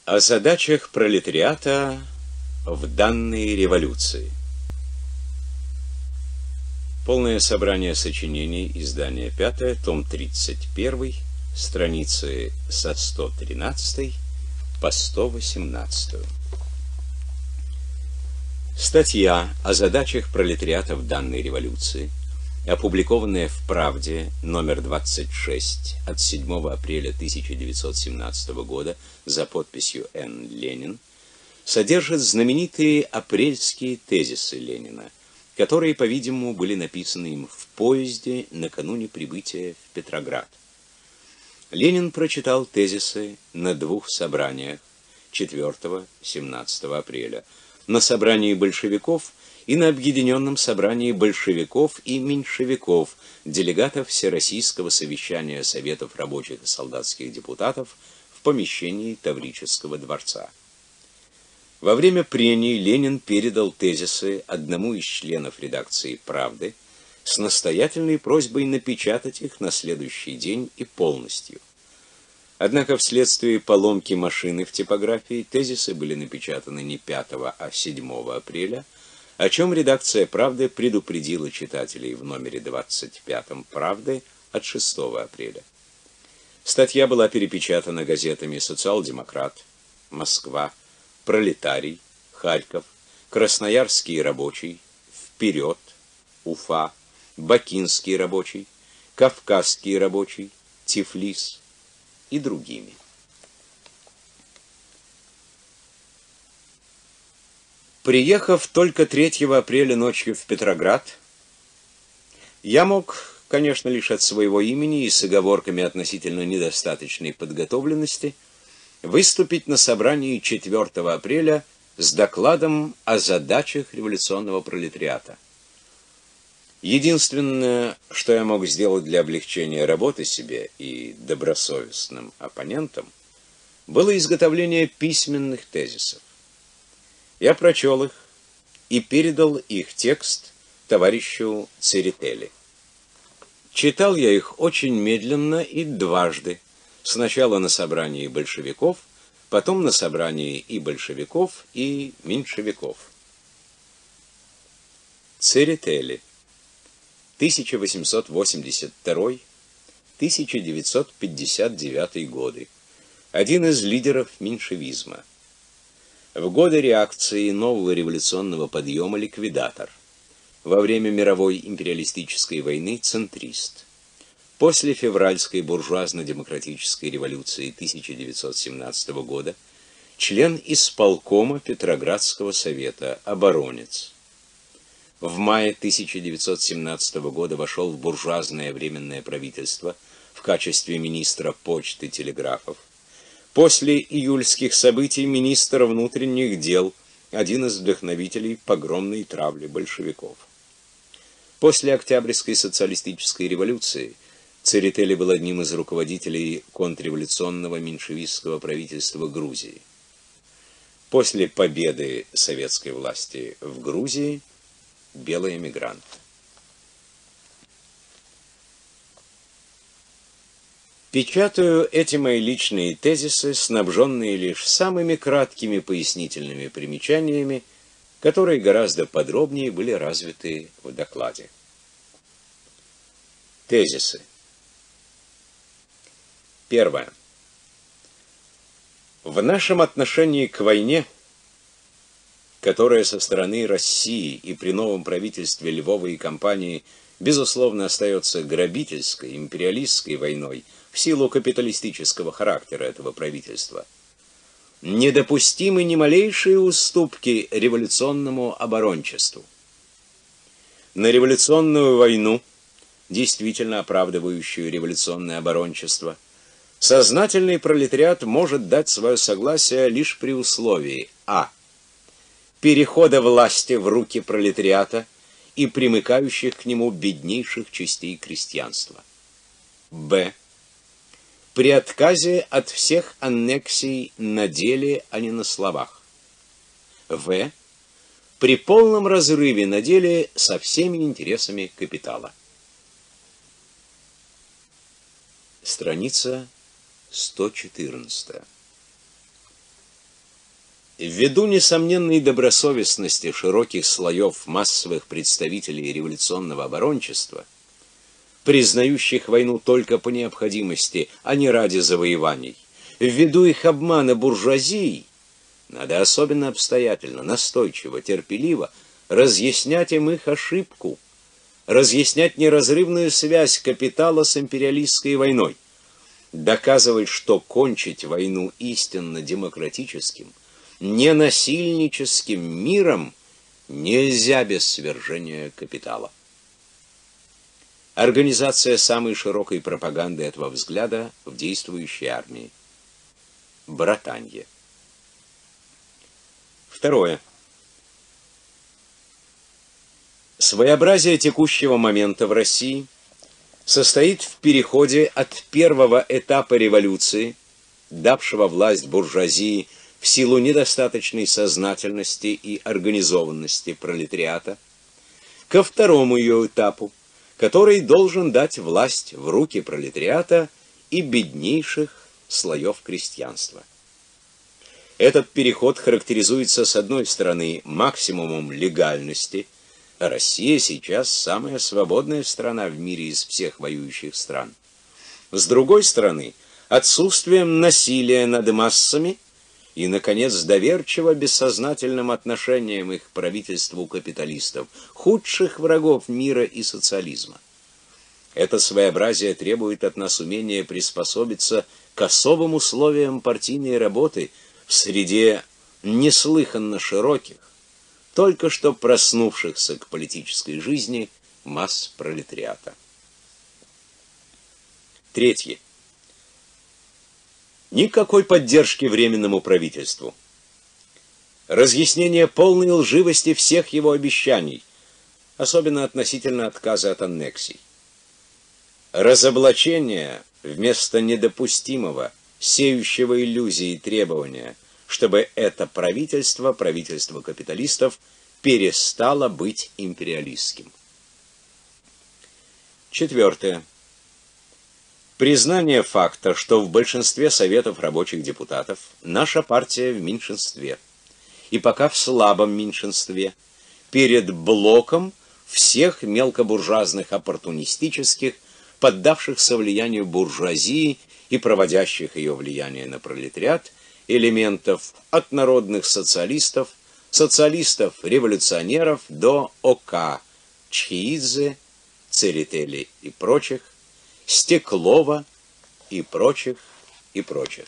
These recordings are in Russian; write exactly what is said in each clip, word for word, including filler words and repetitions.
О задачах пролетариата в данной революции. Полное собрание сочинений, издание пятое, том тридцать один, страницы со сто тринадцатой по сто восемнадцатую. Статья о задачах пролетариата в данной революции, опубликованная в «Правде» номер двадцать шесть от седьмого апреля тысяча девятьсот семнадцатого года за подписью Н. Ленин, содержит знаменитые апрельские тезисы Ленина, которые, по-видимому, были написаны им в поезде накануне прибытия в Петроград. Ленин прочитал тезисы на двух собраниях четвёртого-семнадцатого апреля, на собрании большевиков и на объединенном собрании большевиков и меньшевиков, делегатов Всероссийского совещания Советов рабочих и солдатских депутатов в помещении Таврического дворца. Во время прений Ленин передал тезисы одному из членов редакции «Правды» с настоятельной просьбой напечатать их на следующий день и полностью. Однако вследствие поломки машины в типографии тезисы были напечатаны не пятого, а седьмого апреля, о чем редакция «Правды» предупредила читателей в номере двадцать пятом «Правды» от шестого апреля. Статья была перепечатана газетами «Социал-демократ», «Москва», «Пролетарий», «Харьков», «Красноярский рабочий», «Вперед», «Уфа», «Бакинский рабочий», «Кавказский рабочий», «Тифлис» и другими. Приехав только третьего апреля ночью в Петроград, я мог, конечно, лишь от своего имени и с оговорками относительно недостаточной подготовленности выступить на собрании четвёртого апреля с докладом о задачах революционного пролетариата. Единственное, что я мог сделать для облегчения работы себе и добросовестным оппонентам, было изготовление письменных тезисов. Я прочел их и передал их текст товарищу Церетели. Читал я их очень медленно и дважды, сначала на собрании большевиков, потом на собрании и большевиков, и меньшевиков. Церетели. тысяча восемьсот восемьдесят второй — тысяча девятьсот пятьдесят девятый годы. Один из лидеров меньшевизма. В годы реакции нового революционного подъема ликвидатор. Во время мировой империалистической войны центрист. После февральской буржуазно-демократической революции тысяча девятьсот семнадцатого года член исполкома Петроградского совета, оборонец. В мае тысяча девятьсот семнадцатого года вошел в буржуазное временное правительство в качестве министра почты и телеграфов. После июльских событий министр внутренних дел, один из вдохновителей погромной травли большевиков. После Октябрьской социалистической революции Церетели был одним из руководителей контрреволюционного меньшевистского правительства Грузии. После победы советской власти в Грузии белый эмигрант. Печатаю эти мои личные тезисы, снабженные лишь самыми краткими пояснительными примечаниями, которые гораздо подробнее были развиты в докладе. Тезисы. Первое. В нашем отношении к войне, которая со стороны России и при новом правительстве Львова и компании безусловно остается грабительской, империалистской войной в силу капиталистического характера этого правительства, недопустимы ни малейшие уступки революционному оборончеству. На революционную войну, действительно оправдывающую революционное оборончество, сознательный пролетариат может дать свое согласие лишь при условии а. перехода власти в руки пролетариата и примыкающих к нему беднейших частей крестьянства. Б. При отказе от всех аннексий на деле, а не на словах. В. При полном разрыве на деле со всеми интересами капитала. Страница сто четырнадцать. Ввиду несомненной добросовестности широких слоев массовых представителей революционного оборончества, признающих войну только по необходимости, а не ради завоеваний, ввиду их обмана буржуазии, надо особенно обстоятельно, настойчиво, терпеливо разъяснять им их ошибку, разъяснять неразрывную связь капитала с империалистской войной, доказывать, что кончить войну истинно демократическим, ненасильническим миром нельзя без свержения капитала. Организация самой широкой пропаганды этого взгляда в действующей армии. Братанье. Второе. Своеобразие текущего момента в России состоит в переходе от первого этапа революции, давшего власть буржуазии в силу недостаточной сознательности и организованности пролетариата, ко второму ее этапу, который должен дать власть в руки пролетариата и беднейших слоев крестьянства. Этот переход характеризуется, с одной стороны, максимумом легальности. Россия сейчас самая свободная страна в мире из всех воюющих стран. С другой стороны, отсутствием насилия над массами и, наконец, доверчиво бессознательным отношением их к правительству капиталистов, худших врагов мира и социализма. Это своеобразие требует от нас умения приспособиться к особым условиям партийной работы в среде неслыханно широких, только что проснувшихся к политической жизни масс пролетариата. Третье. Никакой поддержки Временному правительству. Разъяснение полной лживости всех его обещаний, особенно относительно отказа от аннексий. Разоблачение вместо недопустимого, сеющего иллюзии требования, чтобы это правительство, правительство капиталистов, перестало быть империалистским. Четвертое. Признание факта, что в большинстве советов рабочих депутатов наша партия в меньшинстве, и пока в слабом меньшинстве, перед блоком всех мелкобуржуазных оппортунистических, поддавшихся влиянию буржуазии и проводящих ее влияние на пролетариат, элементов от народных социалистов, социалистов-революционеров до ОК, Чхеидзе, Церетели и прочих, Стеклова и прочих, и прочих.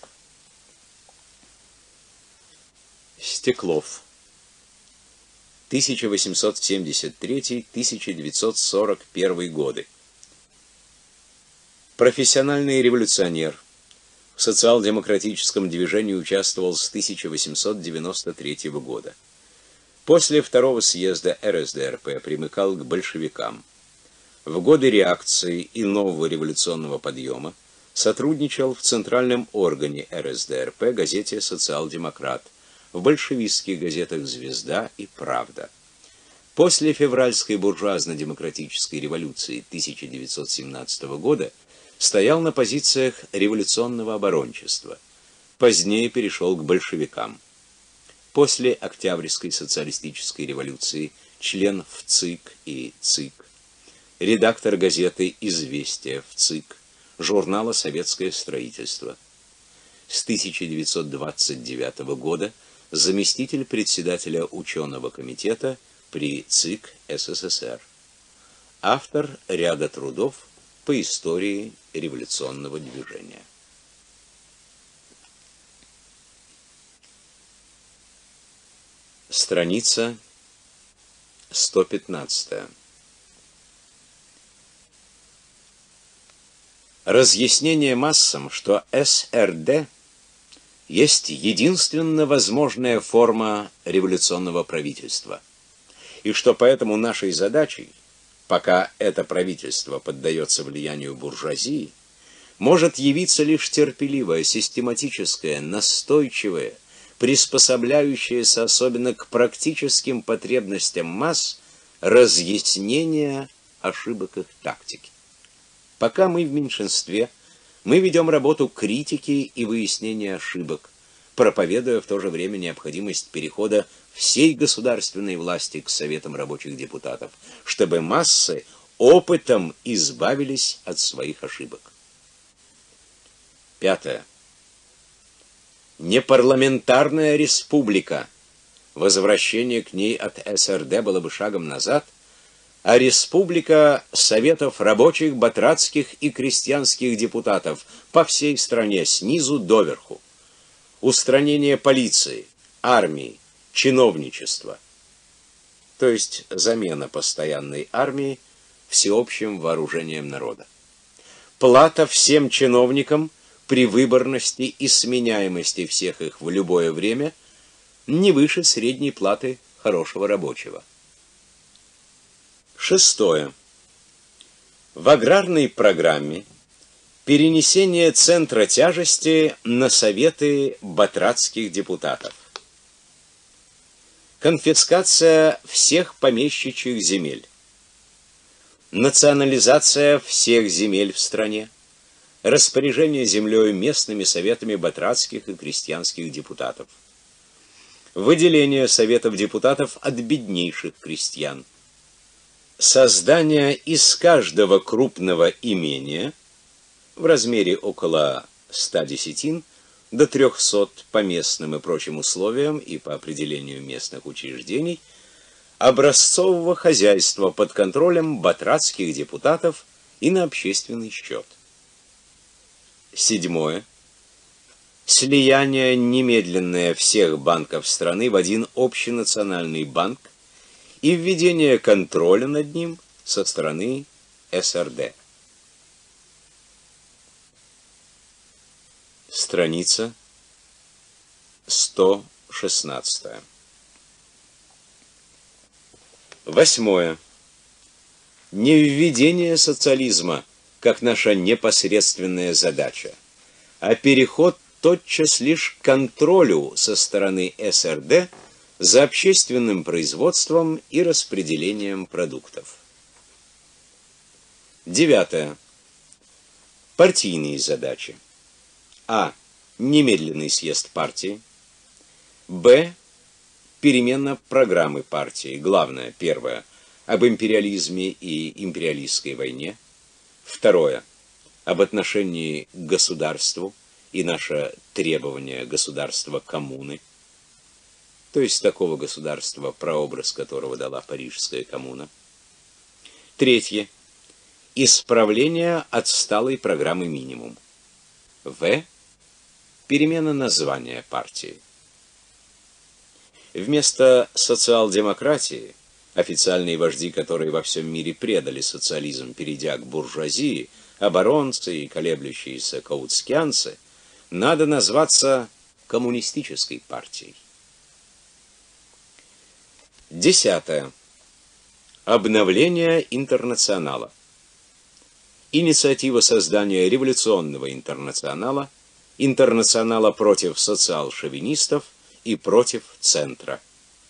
Стеклов. тысяча восемьсот семьдесят третий — тысяча девятьсот сорок первый годы. Профессиональный революционер. В социал-демократическом движении участвовал с тысяча восемьсот девяносто третьего года. После второго съезда эр эс дэ эр пэ примыкал к большевикам. В годы реакции и нового революционного подъема сотрудничал в центральном органе эр эс дэ эр пэ газете «Социал-демократ», в большевистских газетах «Звезда» и «Правда». После февральской буржуазно-демократической революции тысяча девятьсот семнадцатого года стоял на позициях революционного оборончества. Позднее перешел к большевикам. После Октябрьской социалистической революции член в ЦИК и ЦИК, редактор газеты «Известия» в ЦИК, журнала «Советское строительство». С тысяча девятьсот двадцать девятого года заместитель председателя ученого комитета при ЦИК эс эс эс эр. Автор ряда трудов по истории революционного движения. Страница сто пятнадцатая. Разъяснение массам, что эс эр дэ есть единственно возможная форма революционного правительства, и что поэтому нашей задачей, пока это правительство поддается влиянию буржуазии, может явиться лишь терпеливое, систематическое, настойчивое, приспособляющееся особенно к практическим потребностям масс разъяснение ошибок их тактики. Пока мы в меньшинстве, мы ведем работу критики и выяснения ошибок, проповедуя в то же время необходимость перехода всей государственной власти к советам рабочих депутатов, чтобы массы опытом избавились от своих ошибок. Пятое. Непарламентарная республика, возвращение к ней от эс эр дэ было бы шагом назад, а республика советов рабочих, батрацких и крестьянских депутатов по всей стране, снизу доверху. Устранение полиции, армии, чиновничества, то есть замена постоянной армии всеобщим вооружением народа. Плата всем чиновникам при выборности и сменяемости всех их в любое время не выше средней платы хорошего рабочего. Шестое. В аграрной программе перенесение центра тяжести на советы батрацких депутатов. Конфискация всех помещичьих земель. Национализация всех земель в стране. Распоряжение землей местными советами батрацких и крестьянских депутатов. Выделение советов депутатов от беднейших крестьян. Создание из каждого крупного имения в размере около ста десятин до трехсот по местным и прочим условиям и по определению местных учреждений образцового хозяйства под контролем батрацких депутатов и на общественный счет. Седьмое. Слияние немедленное всех банков страны в один общенациональный банк и введение контроля над ним со стороны эс эр дэ. Страница сто шестнадцатая. Восьмое. Не введение социализма как наша непосредственная задача, а переход тотчас лишь к контролю со стороны эс эр дэ за общественным производством и распределением продуктов. Девятое. Партийные задачи. А. Немедленный съезд партии. Б. Перемена программы партии. Главное, первое, об империализме и империалистской войне. Второе, об отношении к государству и наше требование государства коммуны, то есть такого государства, прообраз которого дала Парижская коммуна. Третье, исправление отсталой программы минимум. В. Перемена названия партии. Вместо социал-демократии, официальные вожди, которые во всем мире предали социализм, перейдя к буржуазии, оборонцы и колеблющиеся каутскианцы, надо назваться коммунистической партией. Десятое. Обновление интернационала. Инициатива создания революционного интернационала, интернационала против социал-шовинистов и против центра.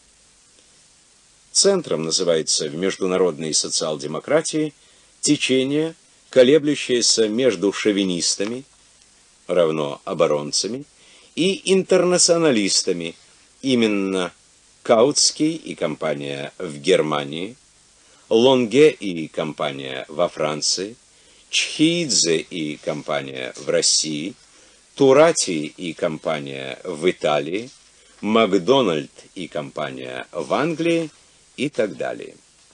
Центром называется в международной социал-демократии течение, колеблющееся между шовинистами, равно оборонцами, и интернационалистами, именно Каутский и компания в Германии, Лонге и компания во Франции, Чхидзе и компания в России, Турати и компания в Италии, Макдональд и компания в Англии и так далее.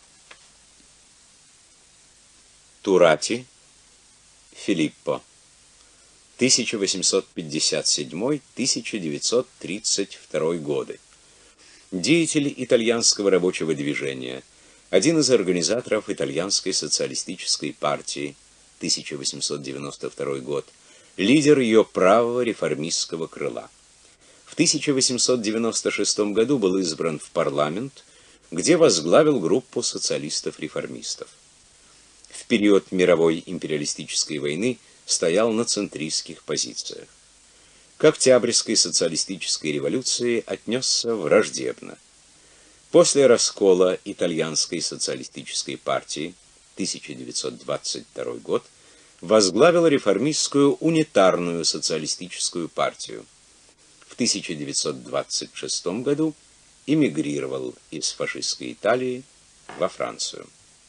Турати Филиппо, тысяча восемьсот пятьдесят седьмой — тысяча девятьсот тридцать второй годы. Деятель итальянского рабочего движения, один из организаторов итальянской социалистической партии, тысяча восемьсот девяносто второй год, лидер ее правого реформистского крыла. В тысяча восемьсот девяносто шестом году был избран в парламент, где возглавил группу социалистов-реформистов. В период мировой империалистической войны стоял на центристских позициях. К Октябрьской социалистической революции отнесся враждебно. После раскола итальянской социалистической партии, тысяча девятьсот двадцать второй год, возглавил реформистскую унитарную социалистическую партию. в тысяча девятьсот двадцать шестом году эмигрировал из фашистской Италии во Францию.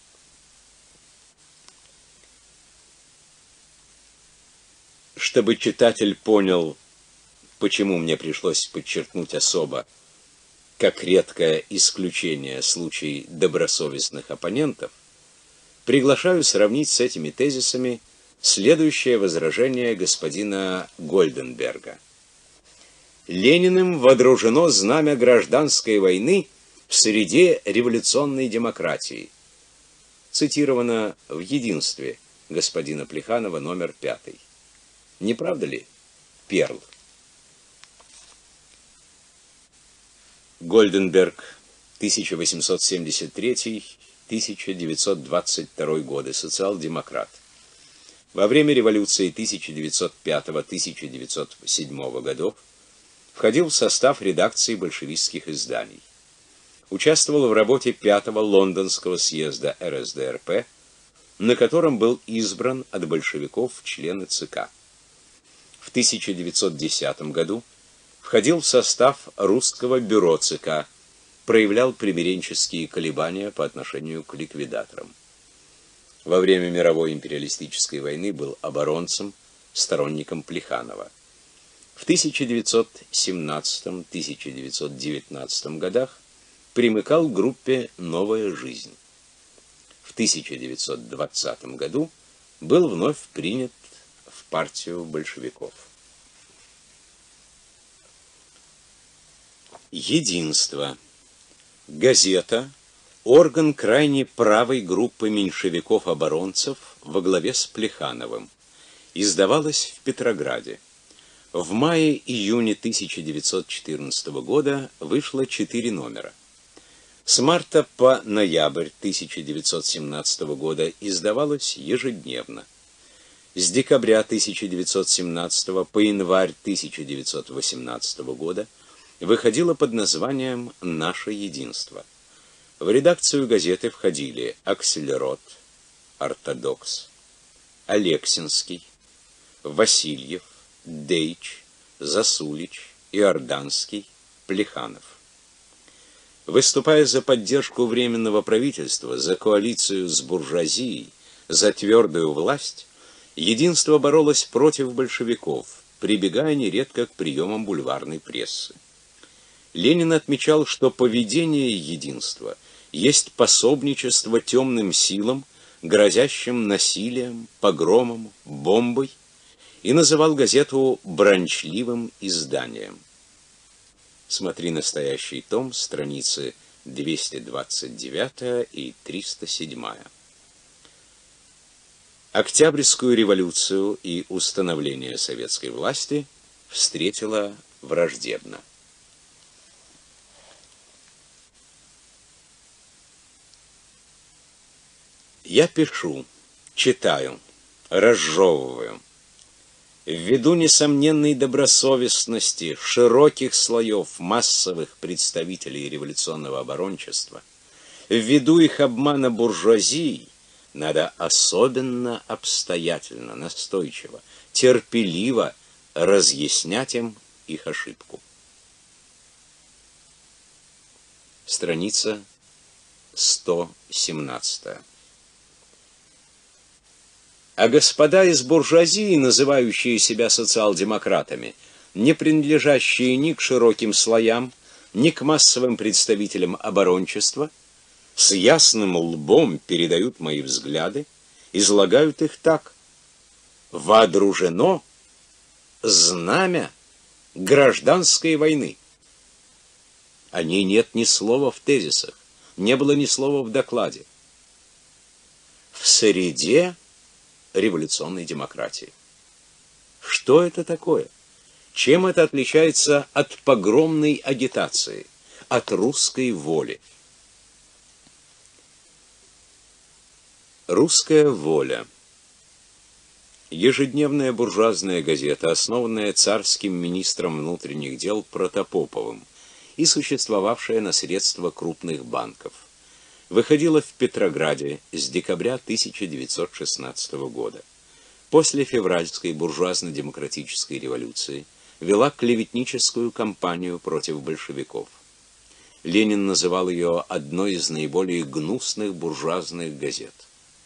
Чтобы читатель понял, почему мне пришлось подчеркнуть особо, как редкое исключение случай добросовестных оппонентов, приглашаю сравнить с этими тезисами следующее возражение господина Гольденберга. Лениным водружено знамя гражданской войны в среде революционной демократии. Цитировано в «Единстве» господина Плеханова, номер пятый. Не правда ли, Перл? Гольденберг, тысяча восемьсот семьдесят третий — тысяча девятьсот двадцать второй годы, социал-демократ. Во время революции тысяча девятьсот пятого — тысяча девятьсот седьмого годов входил в состав редакции большевистских изданий. Участвовал в работе пятого лондонского съезда эр эс дэ эр пэ, на котором был избран от большевиков в члены ЦК. В тысяча девятьсот десятом году входил в состав русского бюро ЦК, проявлял примиренческие колебания по отношению к ликвидаторам. Во время мировой империалистической войны был оборонцем, сторонником Плеханова. В тысяча девятьсот семнадцатом — тысяча девятьсот девятнадцатом годах примыкал к группе «Новая жизнь». В тысяча девятьсот двадцатом году был вновь принят в партию большевиков. Единство. Газета — орган крайне правой группы меньшевиков-оборонцев во главе с Плехановым. Издавалась в Петрограде. В мае-июне тысяча девятьсот четырнадцатого года вышло четыре номера. С марта по ноябрь тысяча девятьсот семнадцатого года издавалось ежедневно. С декабря тысяча девятьсот семнадцатого по январь тысяча девятьсот восемнадцатого года выходило под названием «Наше единство». В редакцию газеты входили Аксельрод, Ортодокс, Алексинский, Васильев, Дейч, Засулич, Иорданский, Плеханов. Выступая за поддержку Временного правительства, за коалицию с буржуазией, за твердую власть, единство боролось против большевиков, прибегая нередко к приемам бульварной прессы. Ленин отмечал, что поведение единства есть пособничество темным силам, грозящим насилием, погромом, бомбой, и называл газету бранчливым изданием. Смотри настоящий том, страницы двести двадцать девять и триста семь. Октябрьскую революцию и установление советской власти встретила враждебно. Я пишу, читаю, разжевываю. Ввиду несомненной добросовестности широких слоев массовых представителей революционного оборончества, ввиду их обмана буржуазии, надо особенно обстоятельно, настойчиво, терпеливо разъяснять им их ошибку. Страница сто семнадцать. А господа из буржуазии, называющие себя социал-демократами, не принадлежащие ни к широким слоям, ни к массовым представителям оборончества, с ясным лбом передают мои взгляды, излагают их так: водружено знамя гражданской войны. О ней нет ни слова в тезисах, не было ни слова в докладе. В среде революционной демократии. Что это такое? Чем это отличается от погромной агитации, от русской воли? Русская воля. Ежедневная буржуазная газета, основанная царским министром внутренних дел Протопоповым и существовавшая на средства крупных банков, выходила в Петрограде с декабря тысяча девятьсот шестнадцатого года. После февральской буржуазно-демократической революции вела клеветническую кампанию против большевиков. Ленин называл ее одной из наиболее гнусных буржуазных газет.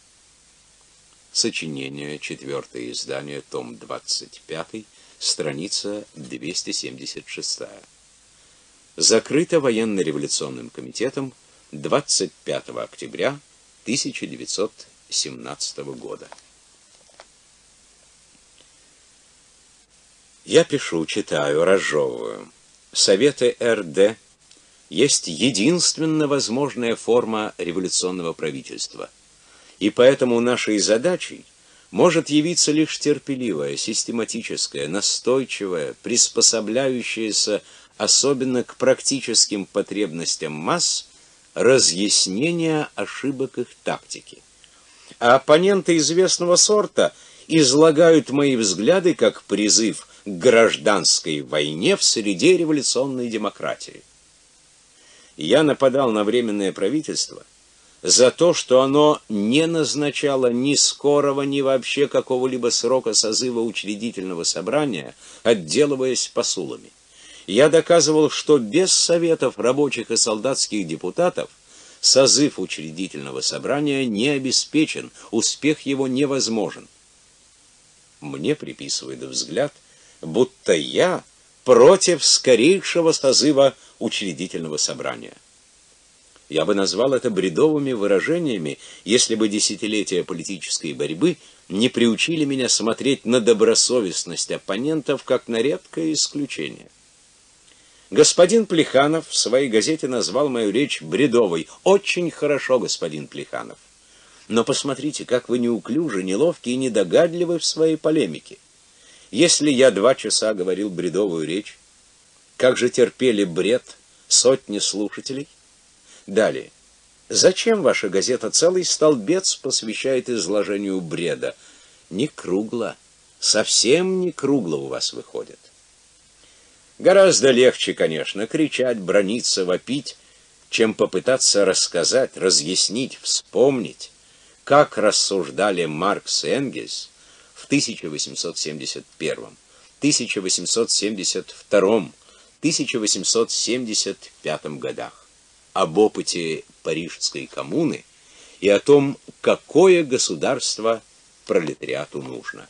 Сочинение, четвертое издание, том двадцать пятый, страница двести семьдесят шесть. Закрыто военно-революционным комитетом двадцать пятого октября тысяча девятьсот семнадцатого года. Я пишу, читаю, разжевываю. Советы эр дэ есть единственно возможная форма революционного правительства. И поэтому нашей задачей может явиться лишь терпеливая, систематическая, настойчивая, приспособляющаяся особенно к практическим потребностям масс разъяснение ошибок их тактики. А оппоненты известного сорта излагают мои взгляды как призыв к гражданской войне в среде революционной демократии. Я нападал на Временное правительство за то, что оно не назначало ни скорого, ни вообще какого-либо срока созыва учредительного собрания, отделываясь посулами. Я доказывал, что без советов рабочих и солдатских депутатов созыв учредительного собрания не обеспечен, успех его невозможен. Мне приписывают взгляд, будто я против скорейшего созыва учредительного собрания. Я бы назвал это бредовыми выражениями, если бы десятилетия политической борьбы не приучили меня смотреть на добросовестность оппонентов как на редкое исключение. Господин Плеханов в своей газете назвал мою речь бредовой. Очень хорошо, господин Плеханов. Но посмотрите, как вы неуклюжи, неловки и недогадливы в своей полемике. Если я два часа говорил бредовую речь, как же терпели бред сотни слушателей? Далее. Зачем ваша газета целый столбец посвящает изложению бреда? Не кругло, совсем не кругло у вас выходит. Гораздо легче, конечно, кричать, браниться, вопить, чем попытаться рассказать, разъяснить, вспомнить, как рассуждали Маркс и Энгельс в тысяча восемьсот семьдесят первом, тысяча восемьсот семьдесят втором, тысяча восемьсот семьдесят пятом годах, об опыте Парижской коммуны и о том, какое государство пролетариату нужно.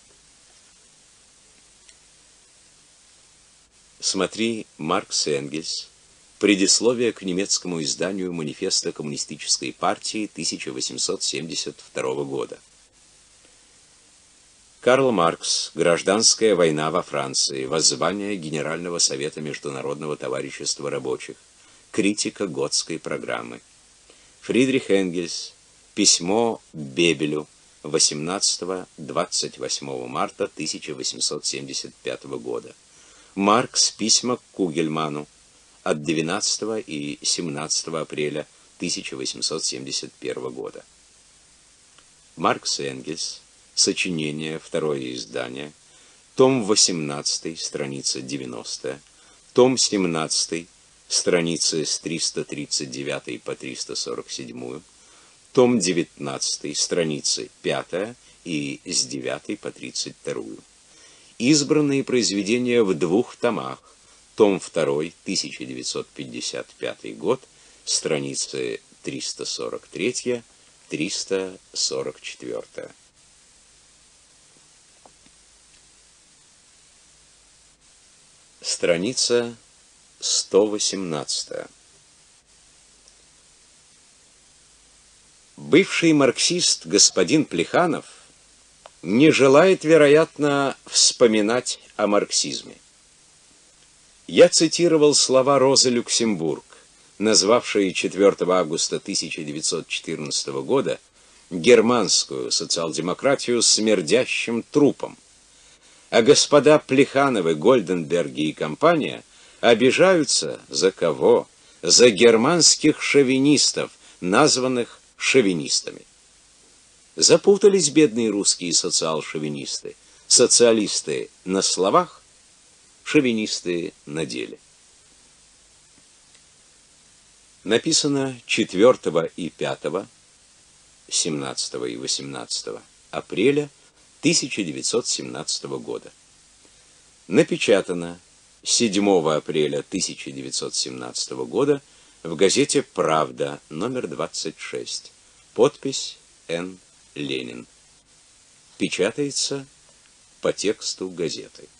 Смотри Маркс и Энгельс. Предисловие к немецкому изданию Манифеста коммунистической партии тысяча восемьсот семьдесят второго года. Карл Маркс. Гражданская война во Франции. Воззвание Генерального совета Международного товарищества рабочих. Критика Готской программы. Фридрих Энгельс. Письмо Бебелю. восемнадцатого-двадцать восьмого марта тысяча восемьсот семьдесят пятого года. Маркс. Письма к Кугельману от двенадцатого и семнадцатого апреля тысяча восемьсот семьдесят первого года. Маркс и Энгельс. Сочинение, второе издание. Том восемнадцатый, страница девяностая. Том семнадцатый, страницы с триста тридцать девятой по триста сорок седьмую. Том девятнадцатый, страницы пятая и с девятой по тридцать вторую. Избранные произведения в двух томах. Том второй, тысяча девятьсот пятьдесят пятый год, страницы триста сорок три — триста сорок четыре. Страница сто восемнадцать. Бывший марксист господин Плеханов не желает, вероятно, вспоминать о марксизме. Я цитировал слова Розы Люксембург, назвавшей четвёртого августа тысяча девятьсот четырнадцатого года германскую социал-демократию смердящим трупом, а господа Плехановы, Гольденберги и компания обижаются за кого? За германских шовинистов, названных шовинистами. Запутались бедные русские социал-шовинисты. Социалисты на словах, шовинисты на деле. Написано четвёртого и пятого, семнадцатого и восемнадцатого апреля тысяча девятьсот семнадцатого года. Напечатано седьмого апреля тысяча девятьсот семнадцатого года в газете «Правда», номер двадцать шесть. Подпись Н. Ленин. Печатается по тексту газеты.